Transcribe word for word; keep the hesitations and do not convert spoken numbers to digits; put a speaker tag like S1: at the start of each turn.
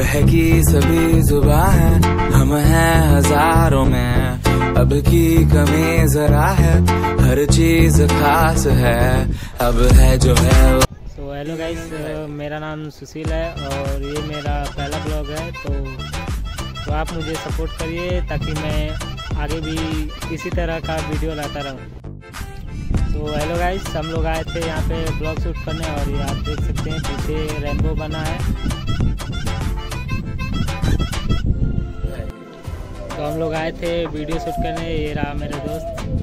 S1: बहकी सभी जुबां है, हम हैं हजारों में, अब की कमी जरा है, हर चीज खास है, अब है जो है।
S2: तो हेलो गाइस, मेरा नाम सुशील है और ये मेरा पहला ब्लॉग है। तो तो आप मुझे सपोर्ट करिए ताकि मैं आगे भी इसी तरह का वीडियो लाता रहूं। तो हेलो गाइस, हम लोग आए थे यहाँ पे ब्लॉग शूट करने और ये आप देख सकते हैं पीछे रेनबो बना है। तो हम लोग आए थे वीडियो शूट करने, ये रहा मेरे दोस्त।